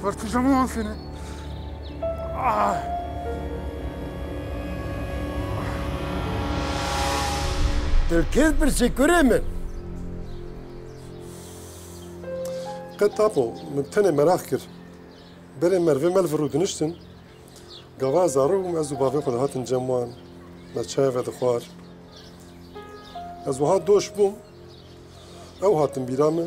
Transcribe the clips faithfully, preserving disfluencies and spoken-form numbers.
Geberteceğim ulan seni. Ah. Türkiye bir seküre mi? قد تابو من تاني مراخر بري مرفي ملفرو دنشتن قوا زارو مازو بافي خود هاتن جموان ما تشايف دخوار ازو هات دوش بوم او هاتن بيرامي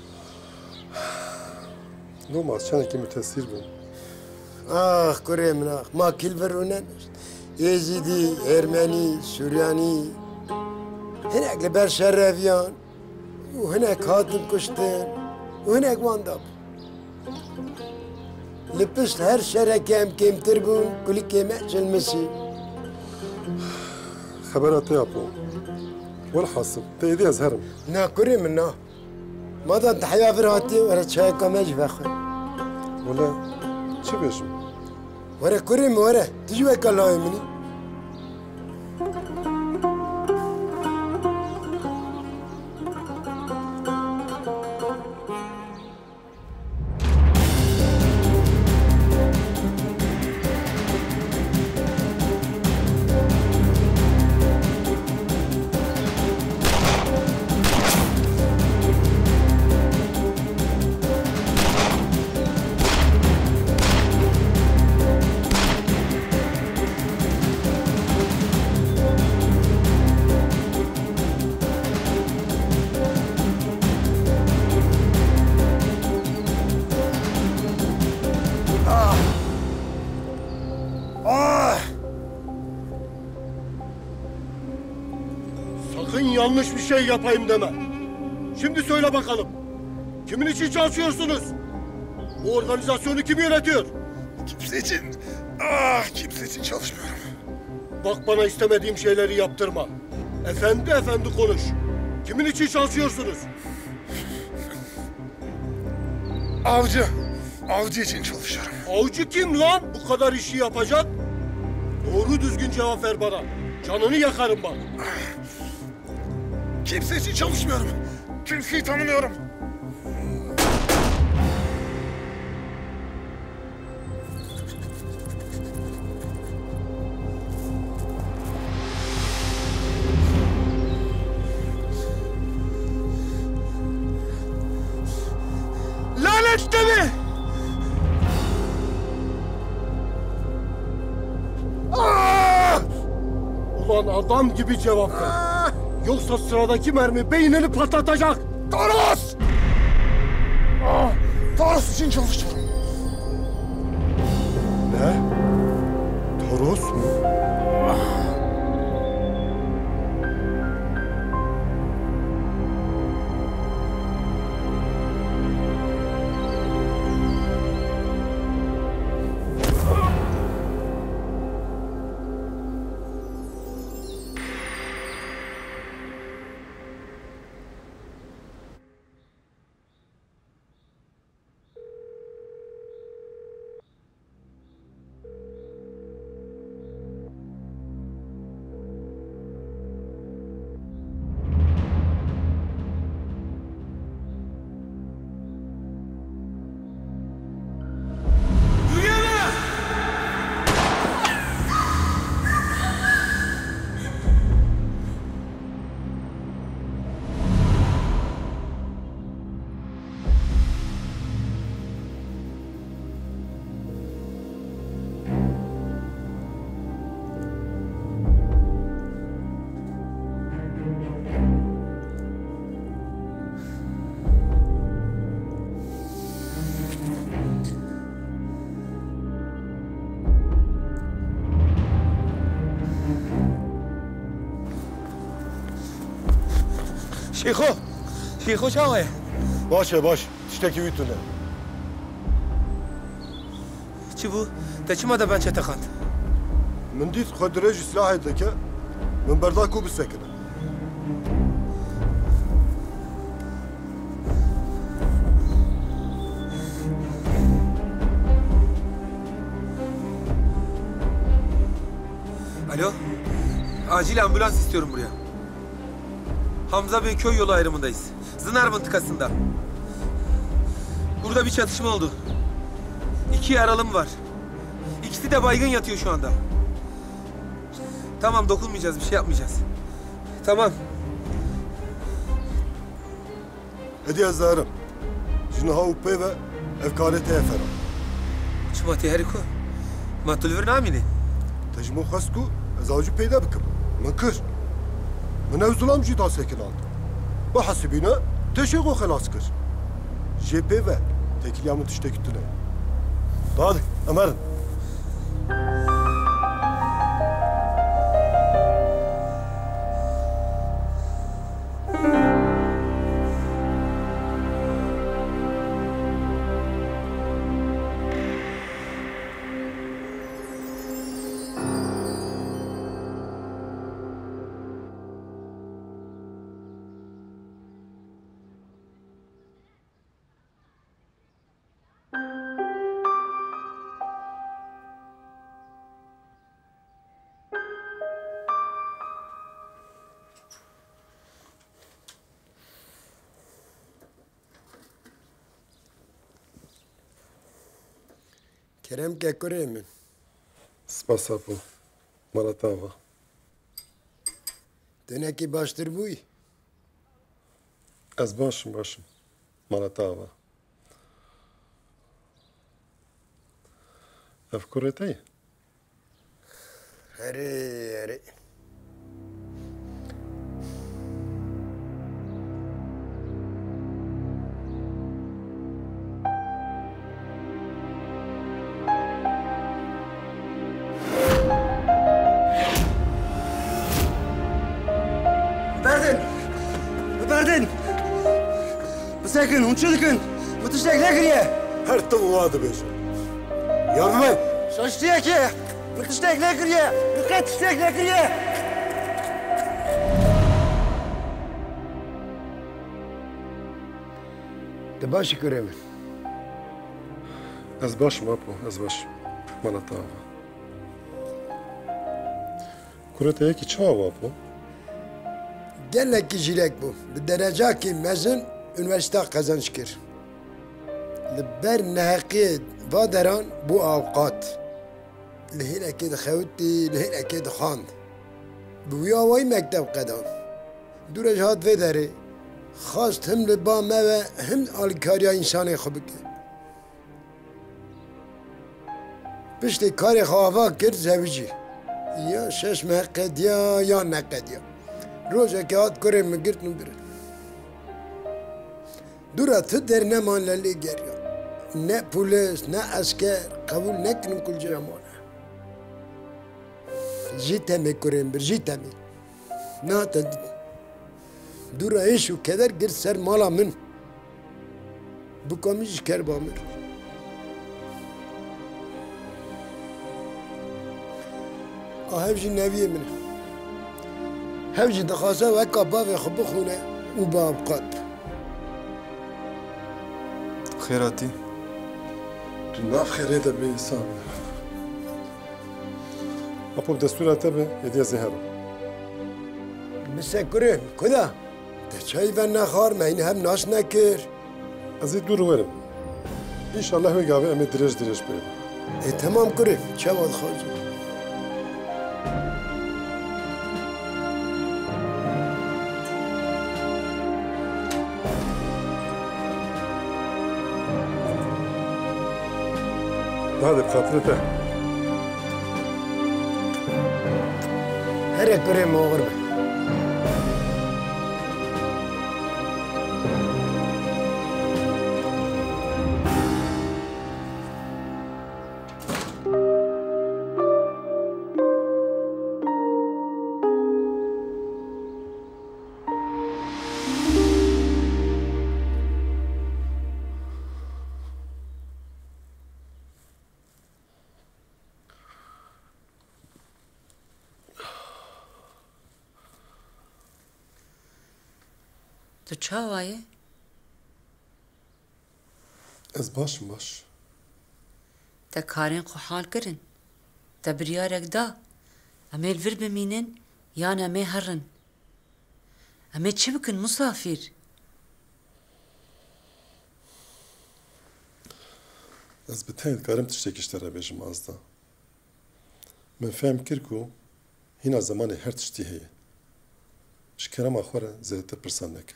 لو ما شانا كي متأثير بوم Ah Kore min ah. Ma kilver unen. Yezidi, Ermeni, Süryani. Hinek li ber şerreviyan. U hinek hatin kuştin. U hinek vandab. Li pişt her şere kem kemtir bun. Kuli keme çelmesi. خبرات يابو والحاصل تأيدي أزهرم Na Kore min ah. Madan tahya virhati ve çaya kamej vekhe. ولا شو بيشم Vere Kore mi vere? Tijwe kalay mini. Sakın yanlış bir şey yapayım deme. Şimdi söyle bakalım. Kimin için çalışıyorsunuz? Bu organizasyonu kim yönetiyor? Kimse için, ah kimse için çalışmıyorum. Bak bana istemediğim şeyleri yaptırma. Efendi efendi konuş. Kimin için çalışıyorsunuz? Avcı, avcı için çalışıyorum. Avcı kim lan bu kadar işi yapacak? Doğru düzgün cevap ver bana. Canını yakarım bak. Kimse için çalışmıyorum. Kimseyi tanımıyorum. Lanet mi? Ulan adam gibi cevap ver. Yoksa sıradaki mermi beynini patlatacak. Toros! Ah, Toros için çalışıyorum. Ne? Toros mu? شیخو شیخو چاوه باشه باش تشتکی میتونه چی بو؟ تا چی ماده بنچه تخند؟ من ديت خدرج سلاح الذكاء من برداكو بالسكنة. Alo, acil ambulans istiyorum buraya. Hamza Bey köy yolu ayrımındayız. Zınar mıntıkasında. Burada bir çatışma oldu. İki yaralım var. İkisi de baygın yatıyor şu anda. Tamam, dokunmayacağız, bir şey yapmayacağız. Tamam. Hadi yazlarım. Jinaha uppe ve evkarete efera. Çuma tehriku. Ma tulver namini. Tecmo khasku ezavcı peyda bikim. Min kır. Min evzulam jî da sekin aldı. Bu hasibine teşego xelas kır. J P ve tekiliyamı tişteki tüne. Hadi emerin. Kerem ke kurê min. Spas apo. Malatava. Tenekî baştir bûyî. Ez başım başım. Malatava. Ev kurê te ye? Herê herê. Berdin! Berdin! Bisekin, hunçılıkın! Bu tiştek ne kiriye? Her tım vadı beşe. Yardım et. Şaştıya ki! Bu tiştek ne kiriye? Dikkat tiştek ne kiriye? Te başî kurê min. Ez başım apo. Ez başım. Malatava. Kurê te yekî çawa apo? Gelekî jîlek bû. Bi derecakî mezin üniversite qezanç kir. Li ber neheqiyê va deran bû awqat. Li hêlekê dixewitî, li hêlekê dixwand. Bi wî awayî mekteb qedan. Dûrej hat vê derê. Xast him li ba me ve him alîkariya însanê xwe bike. Piştî karê xwe ava kir zewicî. Ya şeş meqediya ya neqediya. Rojekê hat kurê min girtin û birin. Dûra tu derneman lelê geriya. Ne polis, ne esker, qebûl nekirin ku li wana. Jî temê kurê min bir, jî temê. Nate dûra êş û keder gir ser mala min. Bukamî ji kerba min. A hev jî neviyê min e. Hev jî dixwaze weka bavê xwe bixwîne û bi awqat. Xêratî. Tu nav xêrê de bê îsan. Apo bi destûra te be hediye zêhera. Bise kurê kuda. Te çayî ve nexwar me hîn hev naş nekir. Ez ê dûr werim. İnşallah wê gavê em ê dirêj dirêj pê bin. E tamam kurê çawa dixwazim. Hadi bi xatirê te. Here kurê min oxir be. Tu çawa ye? Ez başım baş. Te karên xwe hal kirin. Te biryarek da. Em ê li vir bimînin yan em ê herin. Em ê çi bikin musafîr? Ez bi tenê dikarim tiştekî ji te re bêjim azda. Min fehm kir ku hîna zemanê her tiştî heye. Ji kerema xwe re zêdetir pirsan neke.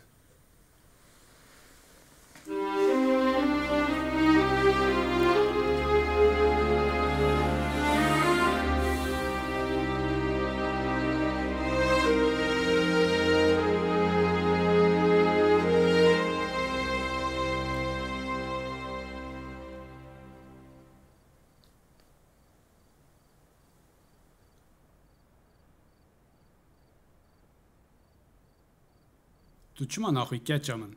Tu çima naxwî keça min?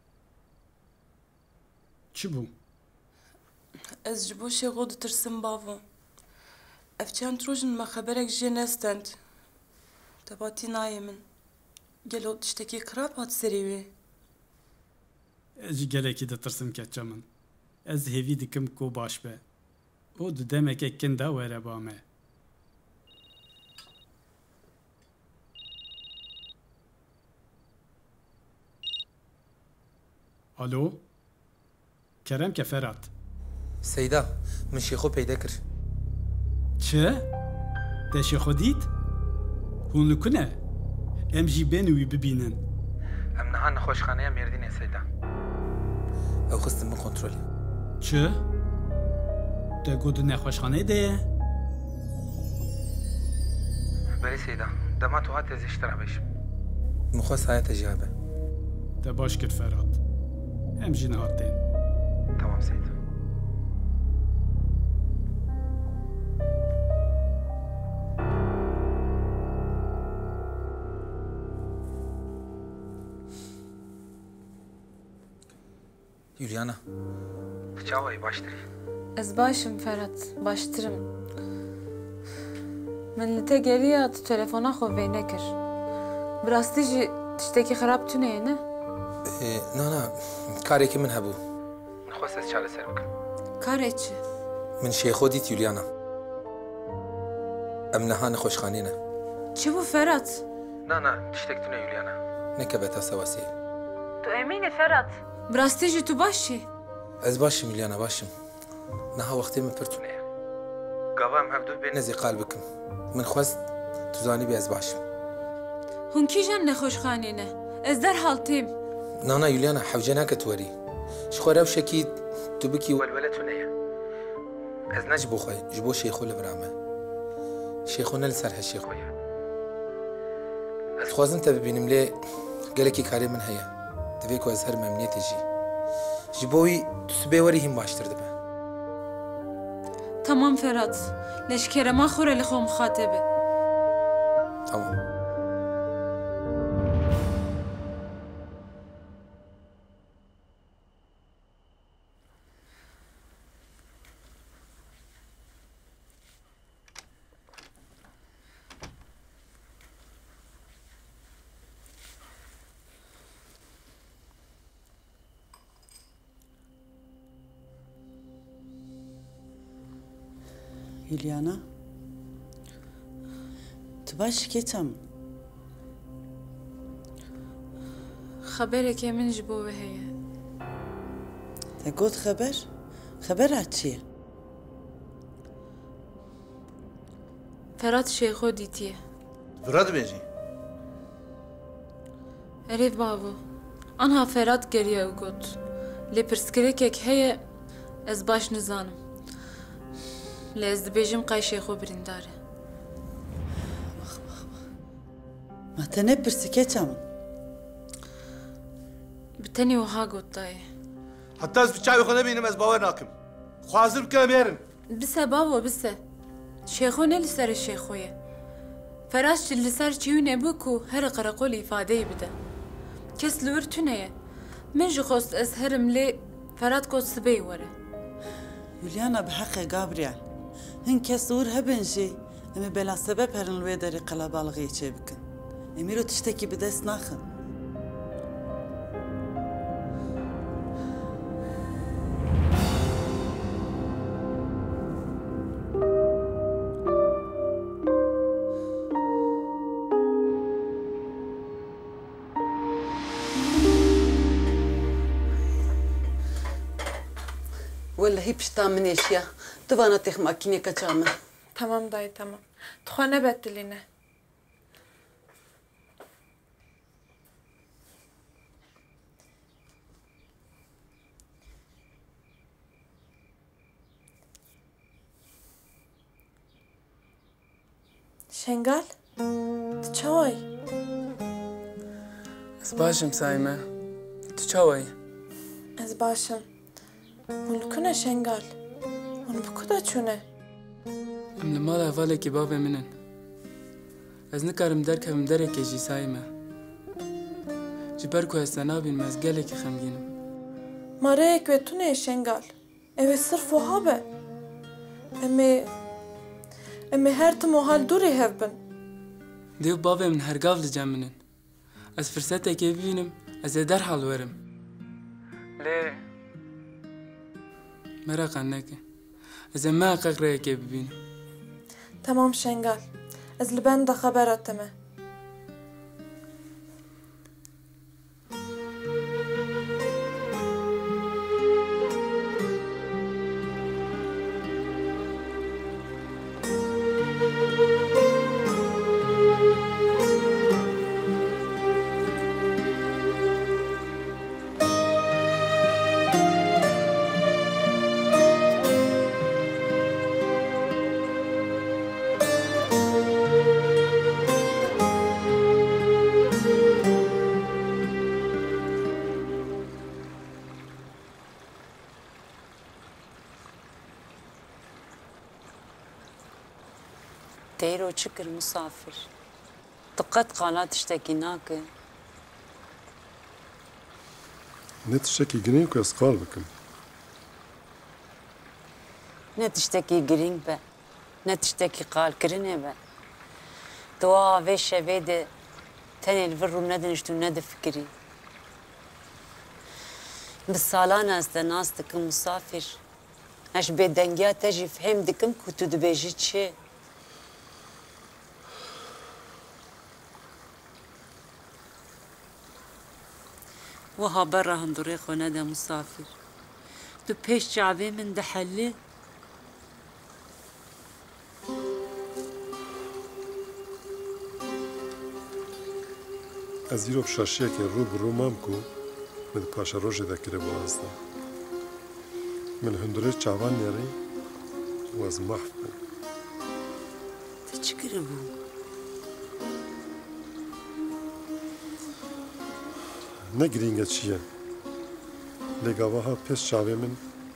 Çi bû? Ez ji bo şêxo ditirsim bavo. Ev çend rojin me xeberek jê nestend. Tebatî nayê min. Gelo tiştekî xirab hat serê wê. Ez jî gelekî ditirsim keça min. Ez hêvî dikim ku baş be. O di demeke kin de were ba me. Alo? Kerem ke Ferhat. Seyda, min şêxo peyda kir. Çi? Te şêxo dît? Hûn li ku ne? Em jî bên wî bibînin. Em niha nexweşxaneya Mêrdînê Seyda. Ew xistin min kontrolê. Çi? Te got di nexweşxaneyê de ye? Berê Seyda, dema tu hat ez îştira bêjim. Min xwest haya te jî habe. Te baş kir Ferhat. Em jî nihat tên. Tamam Seyda. Yuliana, çavayı baştırı. Ez başım Ferhat, baştırım. Min li te geriya tu telefona xwe vê nekir. Bi rastî jî tiştekî xirab tune ne? Na na, karekî min hebû. Nixwest ez çareser bikim. Karê çi? Min şêxo dît Yuliana. Em niha nexweşxanê ne. Çi bû Ferhat? Na na, tiştek tune Yuliana. Nekebe te sewasiyê. Tu emîn î Ferhat? Bi rastî jî tu baş î? Ez başım Yuliana, başım. Niha wextê min pir tune ye. Gava em hevdû bê nezî qal bikim. Min xwest tu zanî bê ez başım. Hûn kîjan nexweşxanê ne? Ez derhal têm. Na na Yuliana, hewce nake tu werî. Ji xwe rewşekî tu bikî welwele tune ye. Ez ne ji bo xwe, ji bo şêxo li bira me. Şêxo ne li ser heşê xwe ye. Ez dixwazim te bibînim lê gelekî karê min heye. Divê ku ez her memnûniyetê jî. Ji bo wî tu sibê werî hîn baştir dibe. Tamam Ferhat. Leşkerema xwe re li xwe mixatebe. Tamam. Yuliana, tu baş keça min? Xeberekê min ji bo we heye. Te got xeber? Xebera çi ye? Ferhat şêxo dîtiye. Vira dibêjî. Erê bavo. Anha Ferhat geriye û got. Lê pirsgirêkek heye ez baş nizanim. Lê ez dibêjim qey şêxo birîndar e. Ma te nepirsî keça min? Bi tenê wiha got daye. Heta ez bi çavê xwe nebînim ez bawer nakim. Xwazir bike em êrin. Bise bavo bise. Şêxo ne li ser şêxo ye. Ferhat jî li ser çî nebû ku her qereqol îfadeyê bide. Kes li wir tune ye. Min jî xwest ez herim lê Ferhat got sibê were. Yuliana bi heqê Gabriel. Hin kes ûr hebin jî em ê bela sebep herin li wê derê qelebalixê çê bikin. Em îro tiştekî bi dest naxin. Vallahi piştan min eşya. Tıvana tek makine kaçamın. Tamam dayı tamam. Tuhane bettiline. Şengal, tu çavay? Ez başım Saime. Tu çavay? Ez başım. Hûn kune Şengal. Hûn bi ku de çûne? Em li mala hevalekî bavê min in. Ez nikarim derkevim derekê jî Saime. Ji ber ku ez te nabînim ez gelekî xemgînim. Mareyek ve tune Şengal. Ev ê sirf wiha be. Em ê em ê her tim hal durê hev bin. Dêw bavê min hergav li cem min in. Ez firsetekê bibînim, ez ê derhal werim. Lê mereqan neke. Ez ê me qeqreyekê bibînim. Tamam Şengal. Ez li ben de xeber etime. Teyro çıkır misafir. Dikkat kala tiştekî nake. Ne tiştekî girîng ku ez qal bikim. Ne tiştekî girîng be. Ne tiştekî qalkirinê be. Dua vê şevê de tenê li vir rû nediniştû ne difikirî. Bi salan ez te nas dikim misafir. Ez bêdengiya te jî fehm dikim ku tu dibêjî çi. Wiha berra hindurê xwe nede misafir. Tu pêş çavê min dihellî. Ez îro bi şaşiyekê rû bi rû mam ku min paşa rojê de kiriye bu asta. Min hindurê çavan nerî û ez mahv bûm. Tu çi kiribû? Ne girînge çi ye. Lê gavaha pêş çavê min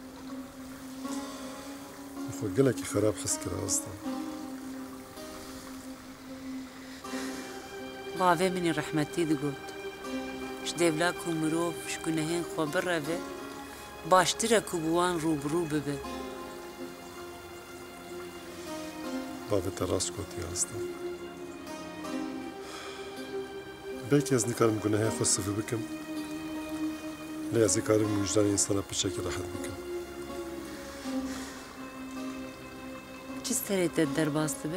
xwe gelekî xerab his kir asta. Bavê min ê rehmetî digot. Ji devla ku mirov ji gunehên xwe bireve, baştir e ku bi wan rûbirû bibe. Bavê te rast gotiye asta. Belki ez nikarim gunehê xwe sivî bikim. Lê ez ê karim wijdanê însana piçekî rehet bikim. Çi serê te derbas dibe?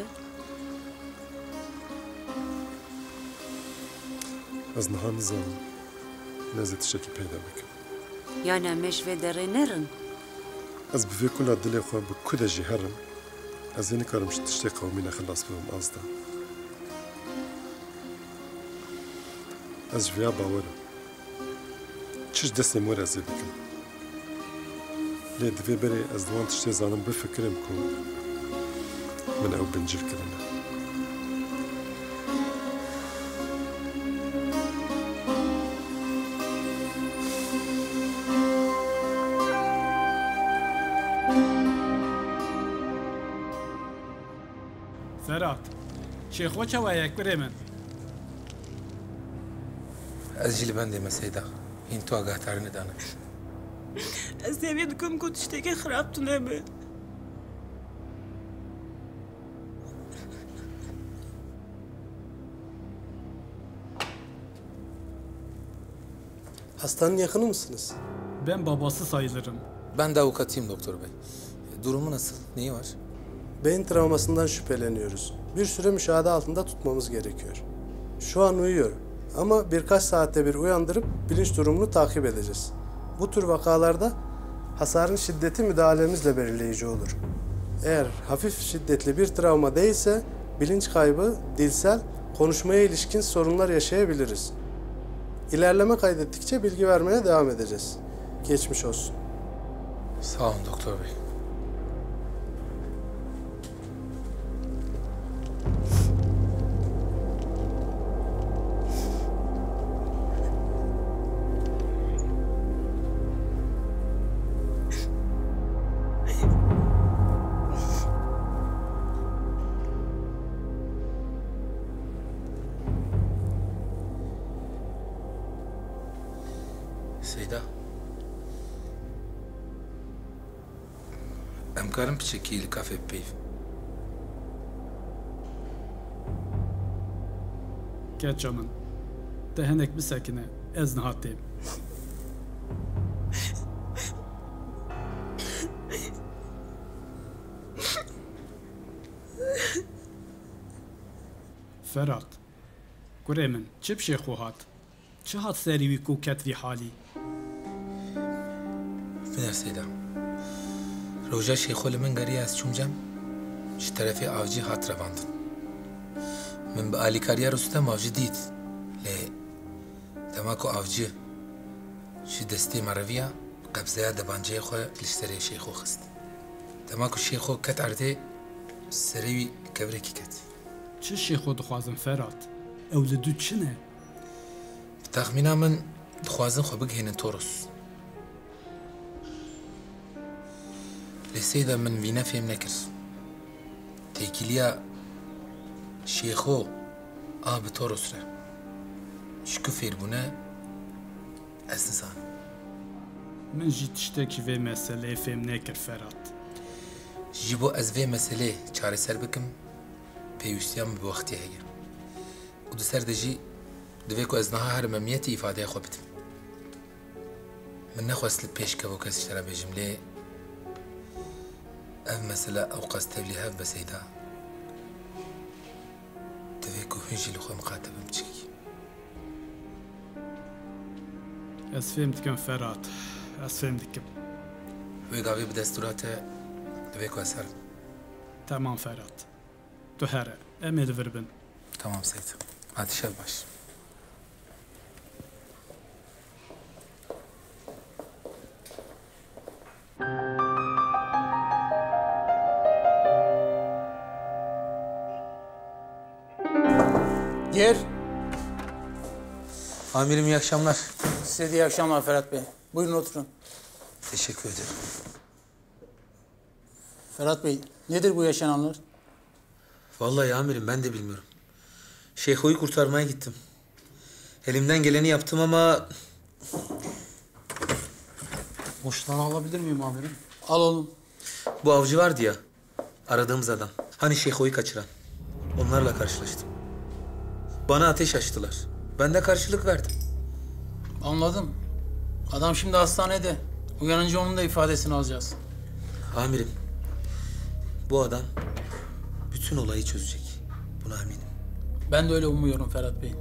Ez niha nizanim. Nezê tiştekî peyda bikim. Yani em ê ji vê derê nerin? Ez bi vê kula dilê xwe bi ku de jî herim, ez ê nikarim ji tiştê qewmî nexelas bibim asta. Ez ji vêya bawerim. Çi ji destê me ez ê bikim. Lê di vê berê ez di wan tiştê zanim bifikirim ku min ew bincil kirine. Serhat, şêxwe çawa ye kurê min? Ez jî li bendê me Seyda. Hîn tu agahdar nedane. Ez devê dikim ku tiştekî xirab tu nebe. Hastanın yakını mısınız? Ben babası sayılırım. Ben de avukatıyım doktor bey. Durumu nasıl? Neyi var? Beyin travmasından şüpheleniyoruz. Bir süre müşahede altında tutmamız gerekiyor. Şu an uyuyor ama birkaç saatte bir uyandırıp bilinç durumunu takip edeceğiz. Bu tür vakalarda Hasarın şiddeti müdahalemizle belirleyici olur. Eğer hafif şiddetli bir travma değilse bilinç kaybı, dilsel, konuşmaya ilişkin sorunlar yaşayabiliriz. İlerleme kaydettikçe bilgi vermeye devam edeceğiz. Geçmiş olsun. Sağ olun doktor bey. Seyda. Em karim piçekî li kafê peyv. Keça min. Te hinek bisekine. Ez niha têm. Ferhat. Kurê min, çi bişê xwe hat? Çi hat serî wî ku ket vî halî? Biner Seyda. Roja şeyxo li min geriye ez çûm cem ji terefê avcî hat revandin. Min bi alîkariya Rûstem avcî dît. Lê dema ku avcî ji destê me reviya qebzeya debanceyê xwe li serê şeyxo xist. Dema ku şeyxo ket erdê serê wî kevrekî ket. Çi şeyxo dixwazin Ferhat? Ew li dû çi ne? Bi texmîna min dixwazin xwe bigihînin Toros. Lê Seyda min vîne fêm nekir. Têkiliya şeyxo a bi Toros re. Ji ku fêrbûne ez nizanim. Min jî tiştekî vê meseleyê fêm nekir Ferhat. Ji bo ez vê meselê çareser bikim, pêwîstiyan min bi wextê heye. û di ser de jî divê ku ez niha her memniyetî îfadeya xwe bidim. Min nexwest li pêş kevo kes ji te re bêjim lê ev mesele ew qas tevlî hev be Seyda. Divê ku hûn jî li xwe miqatebin biçikî. Ez fêm dikim Ferhat. Ez fêm dikim. Wê gavê bi destûra te divê ku ez herim. Tamam Ferhat. Tu here. Em ê li vir bin. Tamam Seyda. Hadi şev baş. Gir. Amirim iyi akşamlar. Size de iyi akşamlar Ferhat Bey. Buyurun oturun. Teşekkür ederim. Ferhat Bey, nedir bu yaşananlar? Vallahi amirim ben de bilmiyorum. Şeyho'yu kurtarmaya gittim. Elimden geleni yaptım ama... Boşluğunu alabilir miyim amirim? Al oğlum. Bu avcı vardı ya, aradığımız adam. Hani Şeyho'yu kaçıran. Onlarla karşılaştım. Bana ateş açtılar. Ben de karşılık verdim. Anladım. Adam şimdi hastanede. Uyanınca onun da ifadesini alacağız. Amirim, bu adam bütün olayı çözecek. Buna eminim. Ben de öyle umuyorum Ferhat Bey.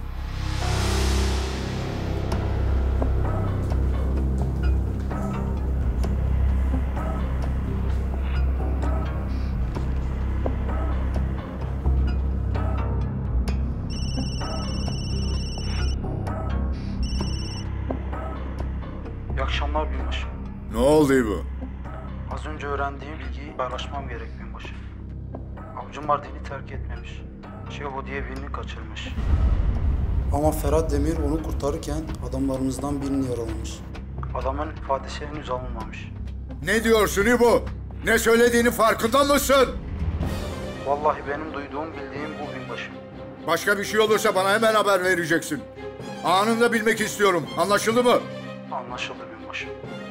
İyi akşamlar binbaşı. Ne oldu bu? Az önce öğrendiğim bilgiyi paylaşmam gerek binbaşı. Avcım Mardin'i terk etmemiş. Şeyho diye birini kaçırmış. Ama Ferhat Demir onu kurtarırken adamlarımızdan birini yaralamış. Adamın ifadesi henüz alınmamış. Ne diyorsun İbo? Ne söylediğinin farkında mısın? Vallahi benim duyduğum bildiğim bu binbaşı. Başka bir şey olursa bana hemen haber vereceksin. Anında bilmek istiyorum. Anlaşıldı mı? Anlaşıldı binbaşı.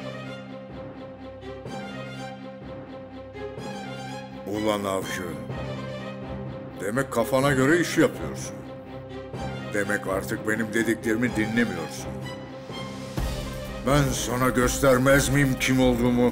Ulan avcı. Demek kafana göre iş yapıyorsun. Demek artık benim dediklerimi dinlemiyorsun. Ben sana göstermez miyim kim olduğumu?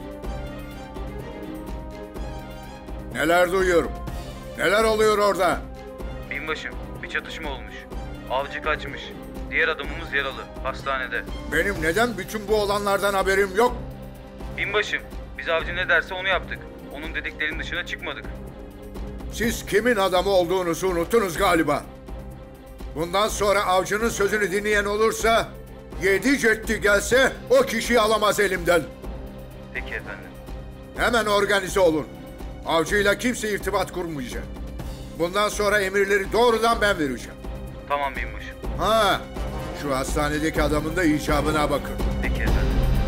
Neler duyuyorum? Neler oluyor orada? Binbaşım, bir çatışma olmuş. Avcı kaçmış. Diğer adamımız yaralı, hastanede. Benim neden bütün bu olanlardan haberim yok? Binbaşım, biz avcı ne derse onu yaptık. Onun dediklerinin dışına çıkmadık. Siz kimin adamı olduğunuzu unuttunuz galiba. Bundan sonra avcının sözünü dinleyen olursa, yedi cetti gelse o kişiyi alamaz elimden. Peki efendim. Hemen organize olun. Avcıyla kimse irtibat kurmayacak. Bundan sonra emirleri doğrudan ben vereceğim. Tamam binbaşım. Ha, şu hastanedeki adamın da icabına bakın. Peki efendim.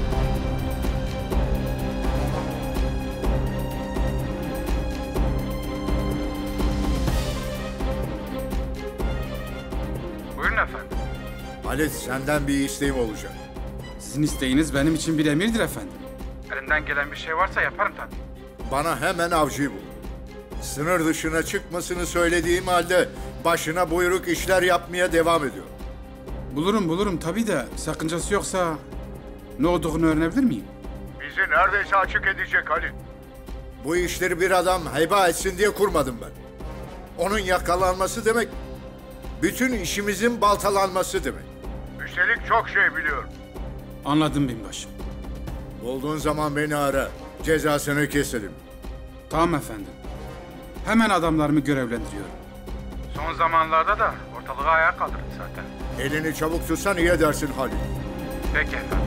Buyurun efendim. Halit, senden bir isteğim olacak. Sizin isteğiniz benim için bir emirdir efendim. Elimden gelen bir şey varsa yaparım tabii. Bana hemen avcıyı bul. Sınır dışına çıkmasını söylediğim halde başına buyruk işler yapmaya devam ediyor. Bulurum bulurum tabii de sakıncası yoksa ne olduğunu öğrenebilir miyim? Bizi neredeyse açık edecek Halit. Bu işleri bir adam heba etsin diye kurmadım ben. Onun yakalanması demek, bütün işimizin baltalanması demek. Üstelik çok şey biliyorum. Anladım binbaşım. Bulduğun zaman beni ara. Cezasını keselim. Tamam efendim. Hemen adamlarımı görevlendiriyorum. Son zamanlarda da ortalığı ayağa kaldırdık zaten. Elini çabuk tutsan iyi edersin Halit. Peki efendim.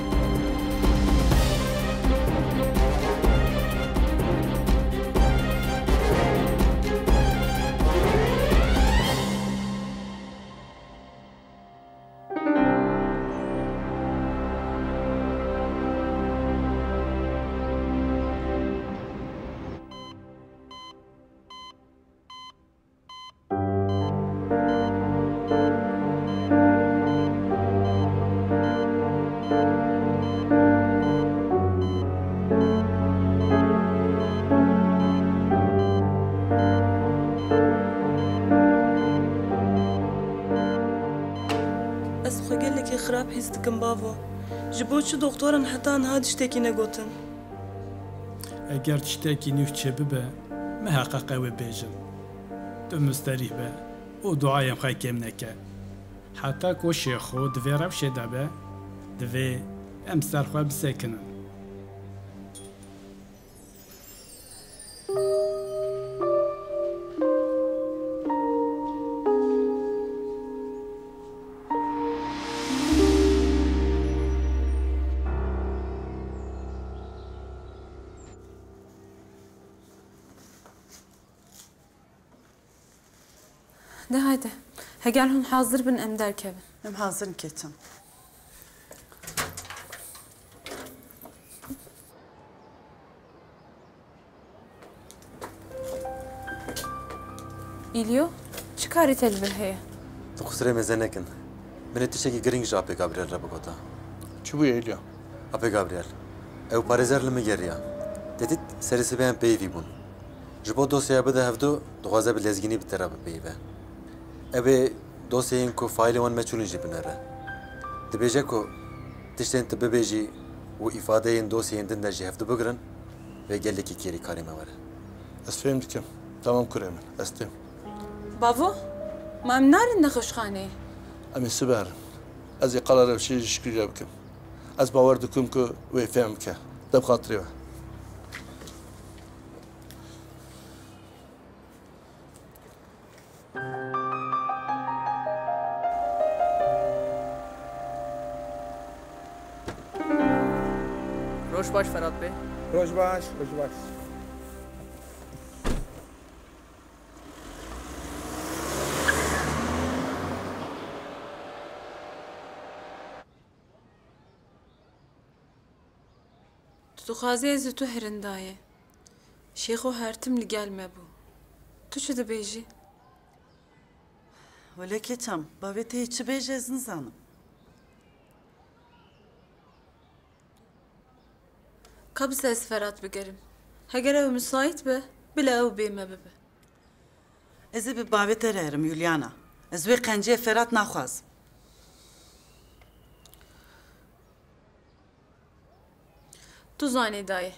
خراپ حس دکم باوا جبو چه دکتران حتی نه دشتکی نگوتن اگر تشتکی نیو چه ببه محقق و بیجم تو مستریح به او دعایم خواهی کم نکه حتی که شیخو دوی رب شده به دوی ام سرخواه بسکنن ده هيدا هقال هون حاضر بن ام دار كبن ام حاضر كيتم إليو شكاري تلبل هي تخسري مزنكن من تشكي جرينج أبي جابريل ربكوتا شو بيه إليو أبي جابريل أو باريزر لما جريا تدت سرسي بهم بيفي بون جبو دوسيا بده هفدو دغازة باللزجيني بالتراب بيفه أبي دوسيين كو فايل وان مجهولين جبناره دبيجا كو تشتين تببيجي وإفادين دوسيين دندجي هفدو بقرن ويقال لك كيري كاريما ورا أسفهمتكم تمام كريمن أستم بابو ما منار النخش خانه أمي سبار أزي قرار بشي شكري جابكم أز باوردكم كو ويفهمك دب خاطري روش باش فراد بی روش باش روش باش تو خازی از تو هرندایه شیخو هرتم لگال مبو تو شو دبیجی ولی کتم باوی تی چی بیجی از نزانم قبض از فرات بگرم هگر او مسایت به بلا او بیمه ببه از بی باوی ترهرم یولیانا از بی قنجه فرات نخواز تو زانی دایه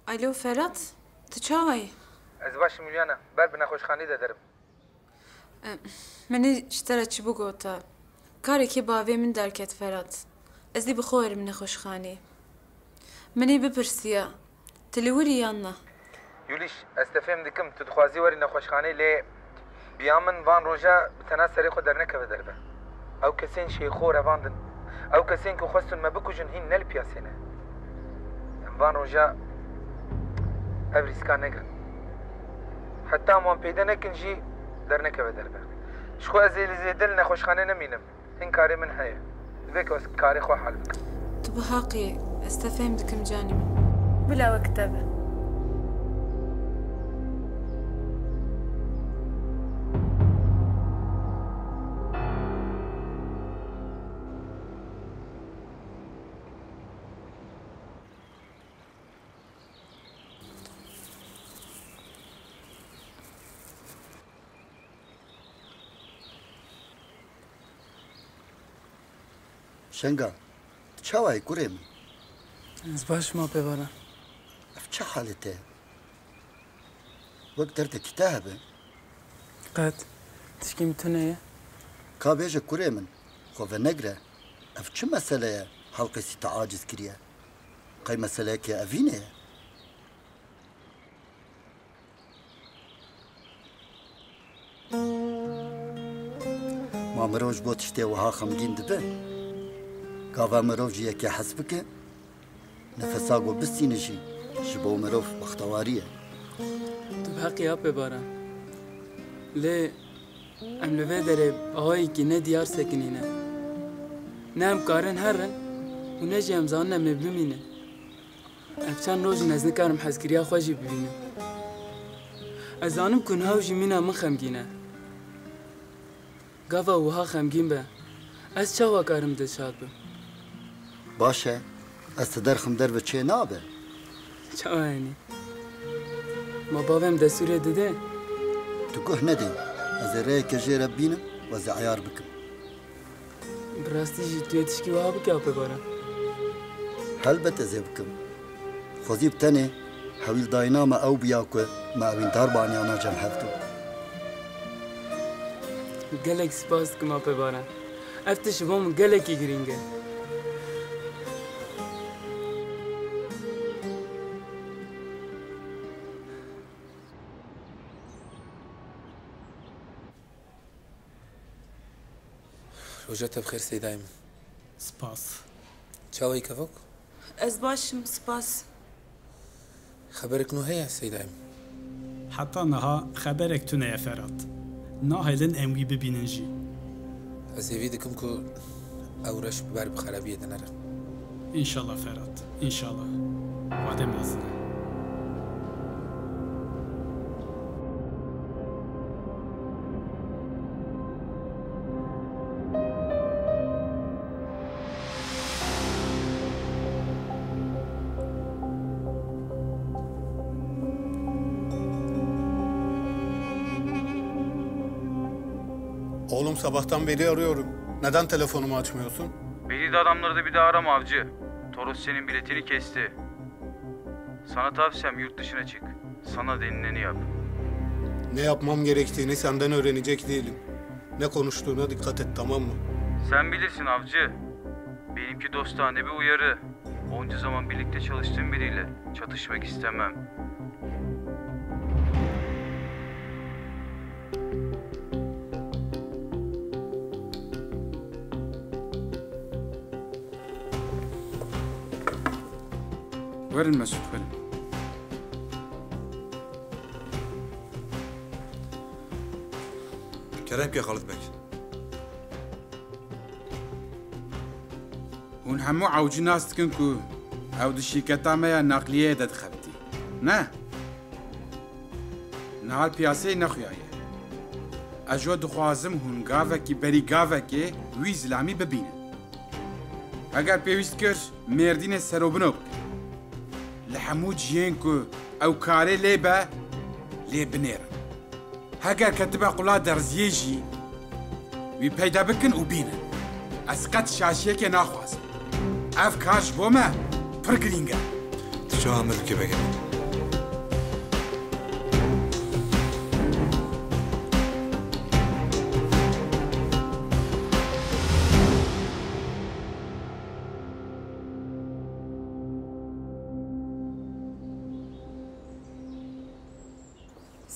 Alo Ferhat, tu çavayı? Ez başım Juliana, ber bi nexweşxanî de derim. Menî ji te re çi bigota. Karekî bavê min derket Ferhat. Ez ê bixwerim nexweşxanî. Menî bipirsiya. Tu li wirî yan na? Yulîş, ez te fêm dikim tu dixwazî werî nexweşxanê lê biya min van roja bi tena serê xwe dernekeve derve. Ew kesên şêxo revandin. Ew kesên ku xwestin me bikujin hîn ne li piyasê ne. Em van roja ev rîska negirin. Heta wan pêda nekin jî dernekeve derve. Ji xwe ez ê li zêde li nexweşxanê nemînim. Hîn karê min heye. Divê ku ez karê xwe hal bikim. Tu bi heqî ez te fêm dikim canî min. Bila we kitebe. Şenga, çavayı kurê min? Ez baş ma pê varan. Ev çi halê te? Wek derdekî te hebe? Qet, tişkî min tune ye? Ka bêje kurê min, xwe venegire. Ev çi mesele ye helqesî te aciz kiriye? Qey meseleyekê evîne ye? Ma mirov ji bo tiştê wiha xemgîn dibe? Gava mirov jî yekê hes bike? Nefesa got bistîne jî ji bo mirov bextewarî ye. Tu bi heqî ya pê baran. Lê em li vê derê ahayekî ne diyar sekinîne. Ne em karin herin û ne jî em zanin em ê bimînin. Ev çend rojin ez nikarim hezkiriya xwe jî bibînim. Ez zanim ku nihaw jî mîna min xemgîn e. Gava wiha xemgîn be. Ez çawa karim dilşad bim? Baş e, ez te derxim derve çê nabe? Çawa yenî? Ma bavêm destûrê dide? Tu guh nedê. Ez ê rêyeke jê re bînim ve zê eyar bikim. Bi rastî jî tu yê tişkî wiha bike ya pê baran? Helbet ez ê bikim. Xwezî bi tenê hewîldayîna me ew biya ku me evîndar baniyana cem hevdû. Gelek spas dikim ya pê baran. Ev tiş ji bo min gelekî girîng e. Roja te bi xêr Seydayê min. Spas. Çawayî kevok? Ez başım, spas. Xeberek nû heye Seydayê min? Heta niha xeberek tune ye Ferhat. Nahêlin em wî bibînin jî. Ez ê vî dikim ku ew reş bi ber bi xerabiyê de nere. İnşallah Ferhat, inşallah. Wade mezin e. Oğlum sabahtan beri arıyorum. Neden telefonumu açmıyorsun? Beni de adamları da bir daha arama avcı. Toros senin biletini kesti. Sana tavsiyem yurt dışına çık. Sana denileni yap. Ne yapmam gerektiğini senden öğrenecek değilim. Ne konuştuğuna dikkat et, tamam mı? Sen bilirsin avcı. Benimki dostane bir uyarı. Onca zaman birlikte çalıştığım biriyle çatışmak istemem. Verin Mesut, verin. Kerem ki Halit Bey. Hûn hemû ewcî nas dikin ku ew di şîrketa me ya naqliyeyê de dixebitî. Ne? Nihal piyaseyê nexuyaye. Ez jo dixwazim hûn gavekî berî gavekê wî zilamî bibînin. Eger pêwîst kir, mêrdînê serobino bike. Li hemû ciyên ku ew karê lê be, lê binêrin. Heger ketibe qula derziyê jî, wî peyda bikin û bînin. Ez qet şaşiyekê naxwazim. Ev kar ji bo me pir girîng e. Tu çawa me dikê veke?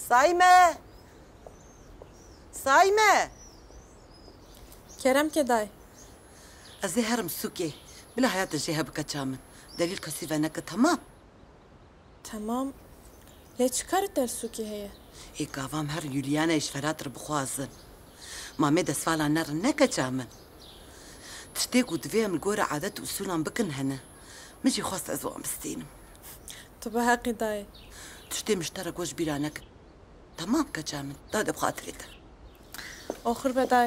سایمه سایمه کرم که دای از هرم سوکی بلا حیات جهه بکچامن دلیل کسی و نکه تمام تمام لی چکار در سوکی هیه ای گاوام هر یولیانه اشفرات رو بخوازن مامه دسفالا نر نکچامن تشتێک و دوێ من گۆرە عادەت و سولان بکن هەنە مژی خواست ئەز وام بستینم تو بە حەقی دایە تشتێ مشتەرە گۆش بیرانەکە تەمام کەچا من دا دەبخاترێتە ئۆخر بەدای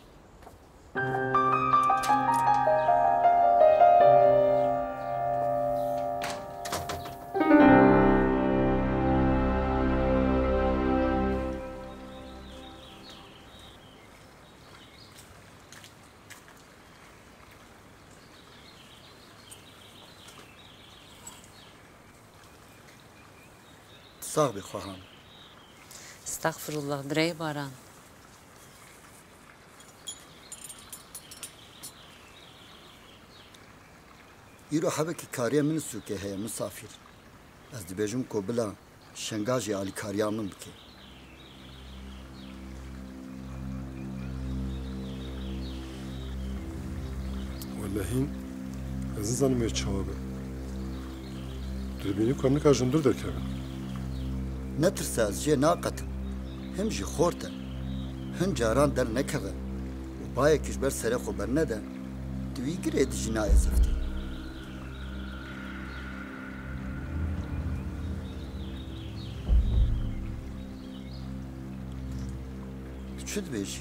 ساغ بخواهم استغفر الله درای باران ایرو حبکی کاریا من سوکه هیا مسافر از دبیجم کو بلا شنگاجی علی کاریا من بکه والله از این زنم یه چوابه دبینی کنم نکاجم دور درکبن نترسه از جه ناقتم هم جی خورته هن جاران در نکوه و بایه کش بر سره خو بر نده دوی گره دی جنای زفتی چود بیجی؟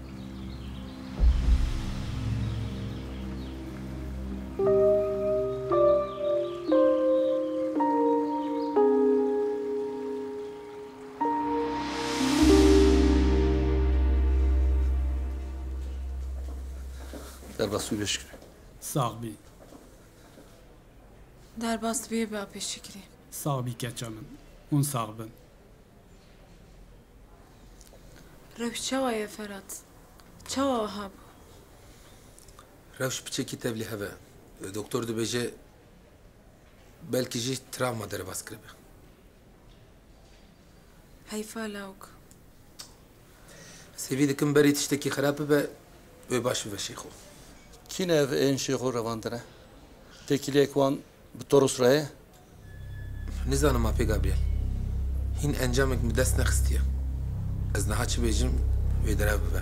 درباس بی بشکری ساغ بی درباس بی با بشکری ساغ بی کچامن اون ساغ بن روش چوایه فرات چوا هب روش بچه کتاب لی هوا دکتر دو بجه بلکه جی تراما درباس کرده حیفا لاوک سیوی دکم بری تشتکی خرابه به و باش و شیخو کی نه این شیخو رواندره تکیلی اکوان به طرس راه نزانم ما پی گابریل هین انجامک مدست نخستیه از نها چه بیجم و دراب به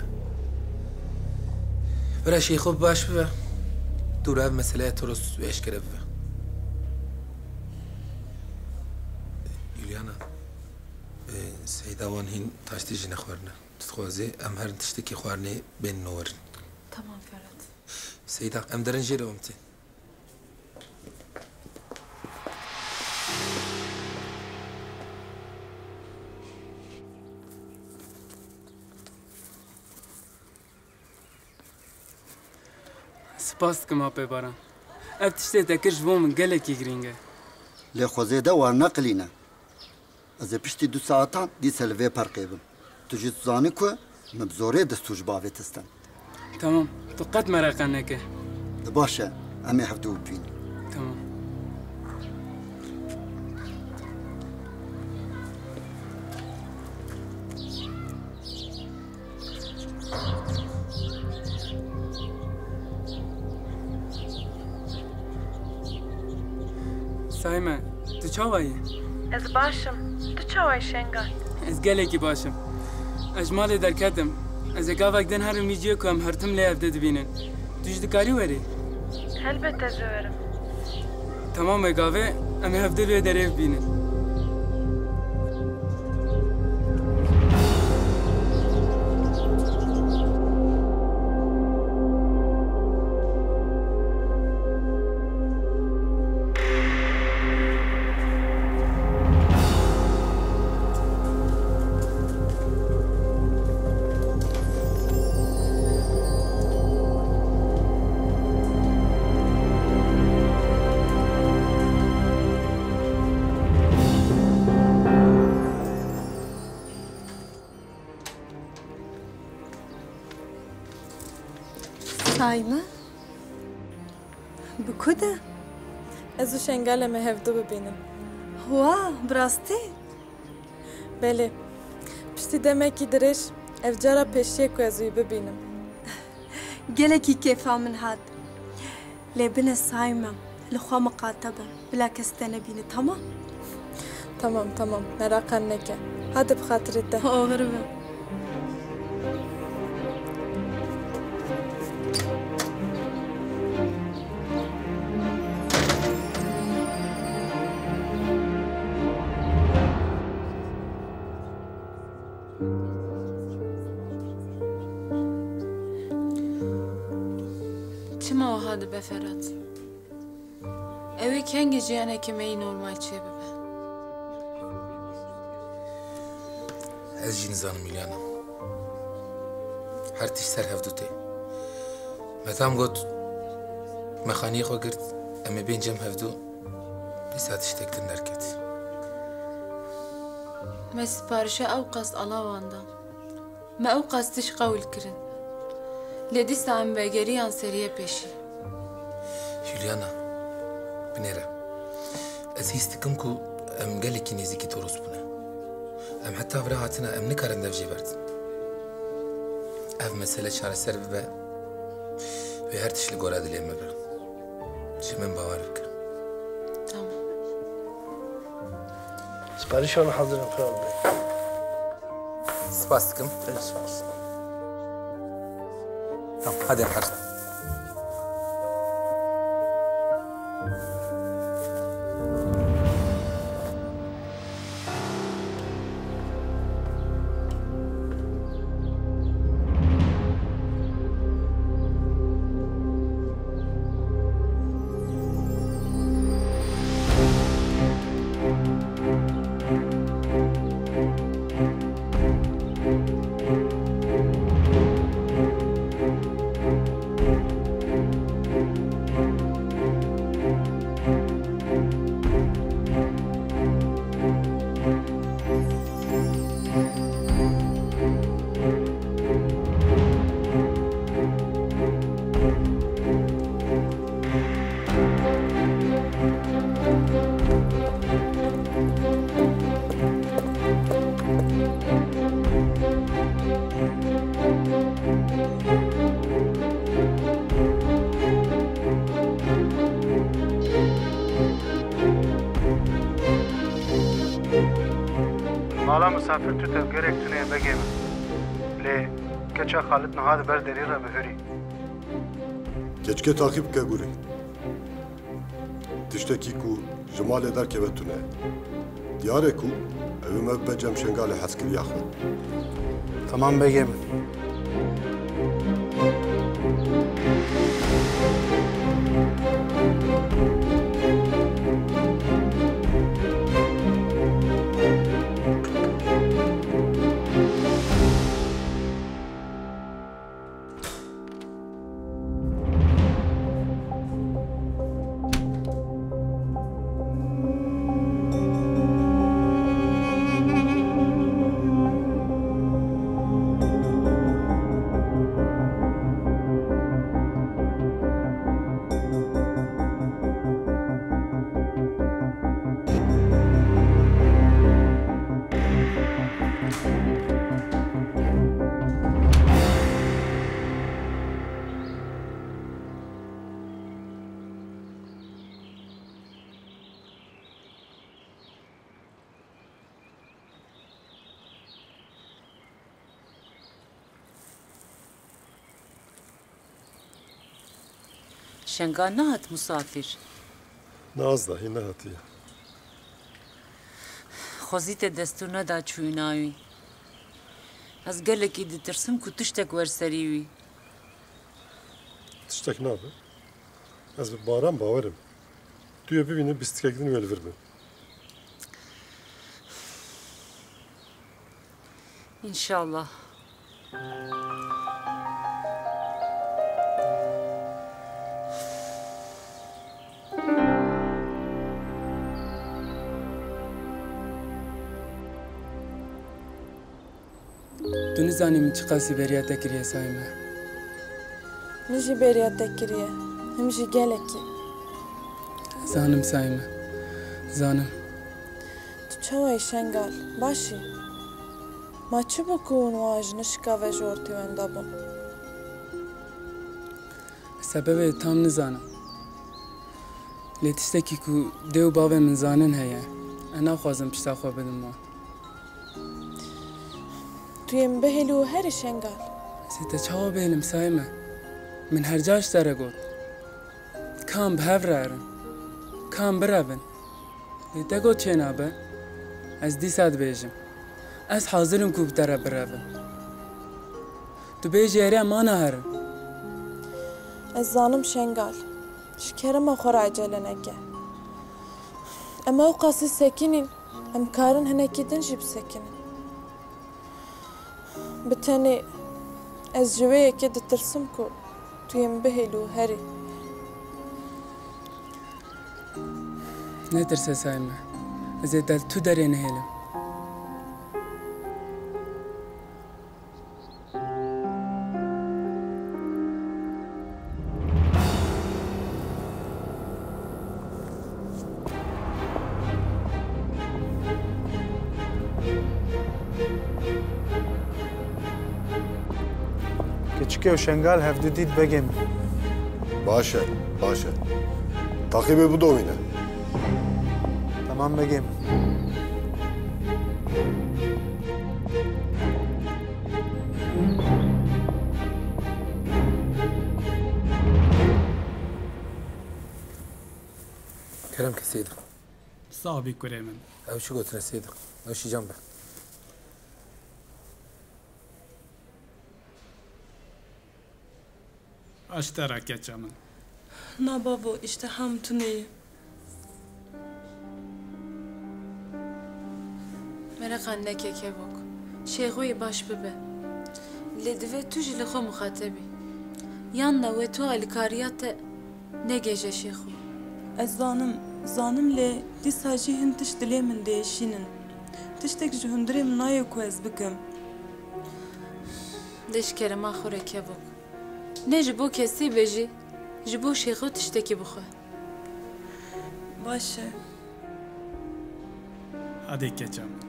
برای شیخو باش به دوراب مسئله طرس و اشکره به یولیانا سیداوان هین تاشتی جنه خوارنه تخوازی ام هر تشتکی خوارنه بین نورن تمام فرات سيدة أم درن جيرو أمتي سپاس دکم آپی باران اب تشتی تکرش بو من گلکی گرینگه لی خوزه ده وار نقلینه از پشتی دو ساعتان دی سلوه پرقه بم تو جیت زانی که مبزوره دستوج باوی تستن تمام تو قد مرقه نکه باشه امی هفته ببین تمام سایمه تو چاوایی؟ از باشم تو چاوای شنگال از گلکی باشم اجمال درکتم از اگاوک دن هر میجیه که هم هرتم لی هفته دبینن توش دکاری وری؟ البته زورم تمام اگاوه امی هفته لی دریف بینن سایمه؟ بکده؟ از او شنگل مهفدو ببینم. وا براستی؟ بله Pişti demek ki direş, ev cara peşiye ku ez bibînim. Gelekî kêfa min hat. Lê bine sayma, li xwe miqatebe, bila kes te nebîne, tamam? Tamam tamam, merakın neke. Hadi bi xatirê te. Oğru be. Çima o hadi be Ferhat. Evi kengi ciyaneke meyi normal çebi be. Ez jî nizanim Hülyana. Her tişt ser hevdû tê. Me tam got mexaniyê xwe girt, em ê bên cem hevdû, dîsa tiştek dir nerket. Me siparişe ew qas alavanda. Me ew qas tiş qewil kirin. Lê dîsa em vegeriyan seriye pêşî. Hülyana, binêre. Ez hîs dikim ku em gelekî nêzîkî toros bûne. Em heta vira hatine em nikarin dev jê berdin. Ev mesele çareser bibe ve her tişt li gora dilê me birin. Ji min bawer bike. Siparişan hazır Kral Bey. Spas dikim. Spas. Tamam, hadi yapar. Mala misafir tu tev gerek tuneye begeme. Lê keça Xalit niha ber derê re bihirî. Keçke takip ke gurê. Tiştekî ku ji malê derkeve tune. Diyare ku evî me bibe cem şengalê hezkiriya xwe. Tamam begeme. Şenga nehat musafir. Naz dahi ne hatiye. Xwezî te destur neda çûyîna wî. Ez gelekî ditirsim ku tiştek werserî wî. Tiştek nabe. Ez bi baran bawerim. Tu yê bibînî bîstikek din wê li vir bin. İnşallah. Tu nizanî min çi qasî beriya te kiriye Saîme. Min jî bêriya te kiriye. Him jî gelekî. Zanim Saîme. Zanim. Tu çawa yî Şengal? Başî. ما چه بکن واج نشکا و جورتی و اندابون سبب تام نزانم لی تشتکی که دیو باوه من زانن هیا انا خوازم پشتا خواه بدم ما تویم بهلو هر شنگال سیتا چاوا بهلم سایمه من هر جاش داره گود کام بهورارن کام برابن لی دگو چه نابه از دی ساد بیجم از حاضرم که بدره برابن تو بیجی اره ما نهارن از زانم شنگال شکرم آخر عجله نگه اما او قاسی سکنین هم کارن هنکیدن جیب سکنین بتاني از جوية كده ترسمكو تویم بهلو هري نترسى سايمة إذا دل تو داري نهيلم کچکه و شنگال هفته دید بگم باشه باشه تاقیب bu domine. Tamam بگم كلامك سيدة صعب كريما أو شو قلت سيدة أو شي جنبه اشترك يا جمال نا بابا اشتهام توني مرق عندك يا كيبوك شيخوي باش ببه لدفه توجي لخو مخاطبي يانا وتو الكاريات نجيجه شيخو از زانم زانم لی دی ساجی هن تش دلی من دیشینن تشتک جهندری من نایو کوز بکم ليش كلمة آخر كيبوك نجبو كسي بيجي جبو شيخو تشتكي بخو باشه هذه كجام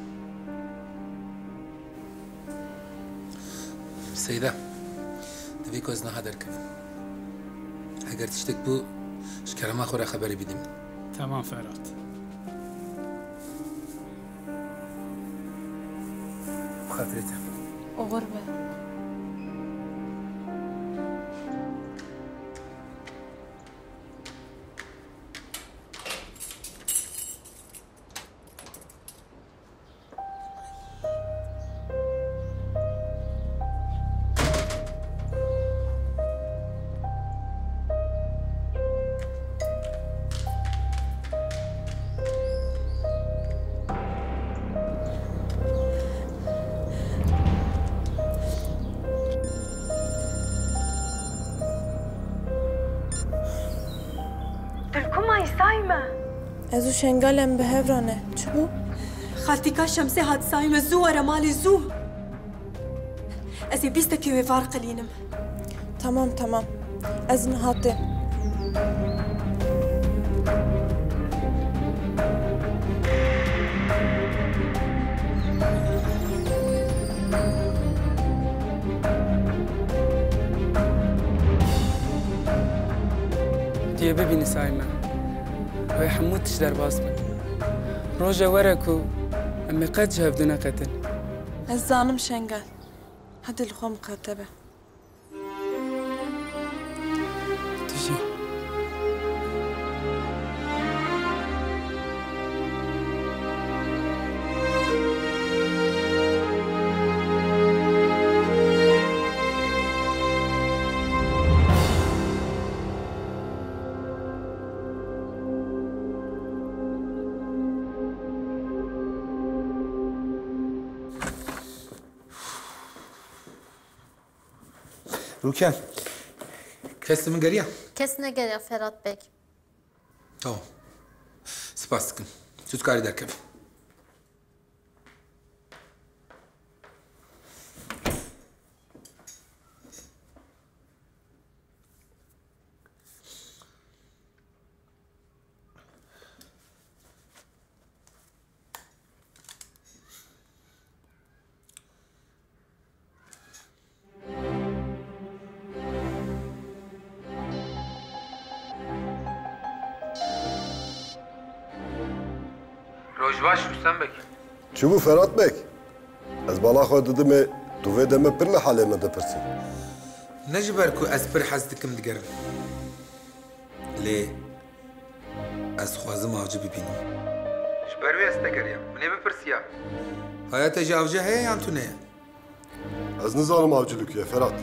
سيدة تبي كوزنا هذا الكف اگر تشتك بو شكرا ما خورا خبري بديم تمام فرات بخاطرتها وغربة ازو شنگالم به هفرانه چه بو؟ خالتي كا شمسي هاد سايمة زو ورا مالي زو ازي بيستكي ويفار قلينم تمام تمام از نهاته تيه ببيني سايمة وي حمود تشدر باسمن روجا وركو أمي قد جهب دون قتل الزانم شنقال هاد الخو مكاتبة تجي روکن کسی من گریه؟ کس نگریه فرات بک آه سپاس کن سوت کاری در کبی روجباش رستم بك چی بو فرات بک؟ از بالا خود ددم تو ویدم پر لحاله مده پرسی نجبر کو از پر حز دکم دگرم ليه از خوازم آوجه ببینم جبر وی استگریم منی بپرسیا هایا تجاوجه هیا یا تو نه از نظارم آوجلوک یا فرات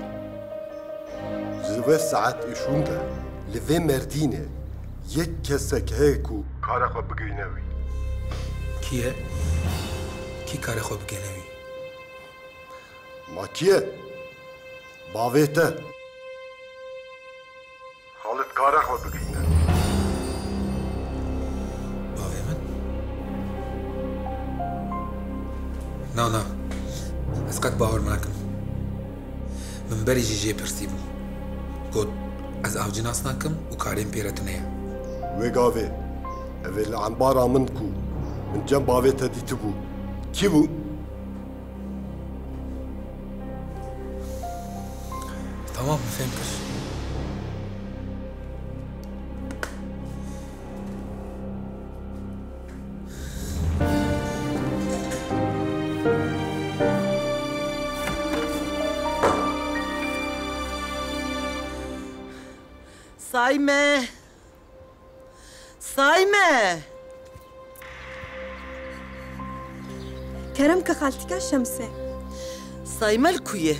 جوه ساعت ایشون ده لوه مردینه یک کسک هیکو کار خو بگینوی کیه؟ کی کار خو بگینوی؟ ما کیه؟ باویته خالد کار خو بگینه باوی من؟ نه نه از قد باور نکن من بری جی جی پرسیبم گفت از آوجی ناس نکم و کاریم پیرت نیه وی گاوی اوی لعنبارا من کو من جنب باویته دیت بو کی بو؟ tamam فهم کش صايمة صايمة كرمك خالتك الشمسة صايمة الكوية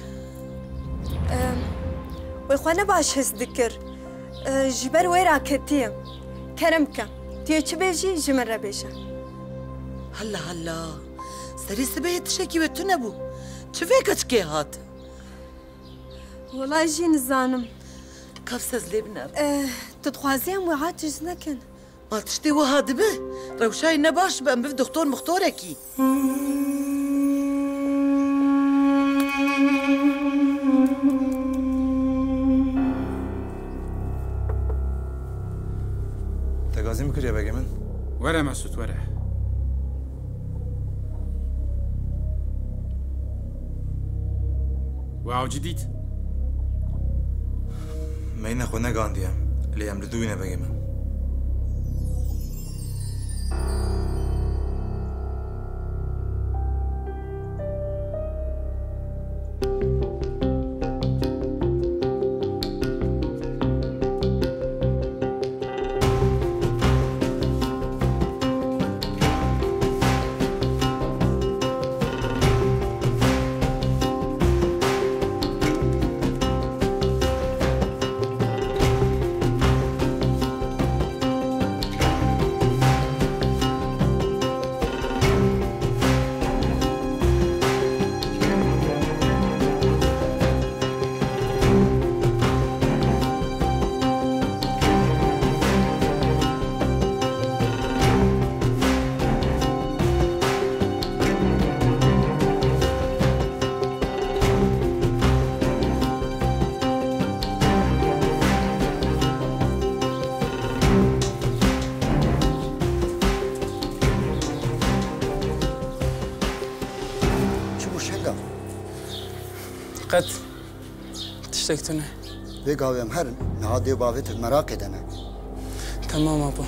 ويخوانا باش هز ذكر جبر ويرا كتيم كرمك تيجي بيجي جمرة بيجا هلا هلا سري سبيه تشكي وتنبو شوفيك تشكي هات والله جي نزانم كيف سزلي بناب أه تتخوازيهم وعاتج نكن ما تشتي وهاد به روشاي نباش بقى بف دكتور مختوركي تقاضي مكر يا باقي من ورا مسعود ورا واو جديد ما إن أخونا قانديا اللي يمردونا باقي من قد تشتكتني وی گاویم هرن نهادی باویت مراقه دنه تمام ابو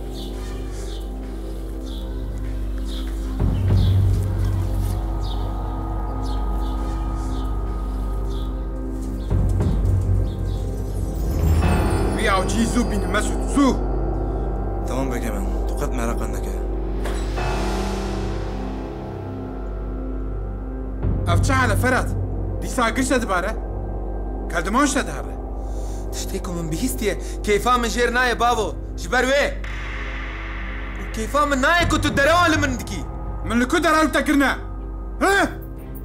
بيعوا جي زو بين مسعود زو تمام باقي من تقد مراقه انك افچا على فرات دي ساقش دباره كدماش دهره تشتيكو من بهيستيه كيفا من جير ناي بابو جبر وي كيفا من ناي كنت الدراوة من دكي من اللي كنت دراوة تكرنا ها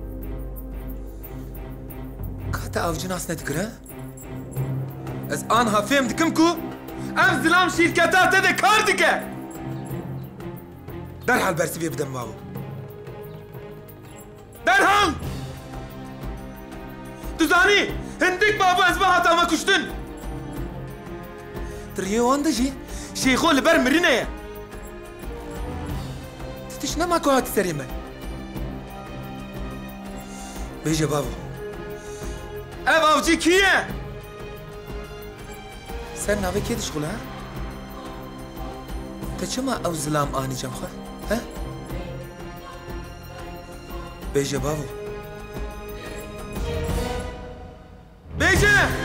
كاتا او جناس نتكرا از آنها فهم دكمكو ام زلام شركتات تده كار دكه درحال برسي بيه بدم بابو درحال تزاني هندك بابا اسمها تاما كشتن تريو وندجي شيخو لبر مرينيا تتشنا ماكو هات سريمة بيجي بابا اب اوجي كيه سر ناوي كي تشغل ها تشما او زلام اني جمخه ها بيجي بابو بيجي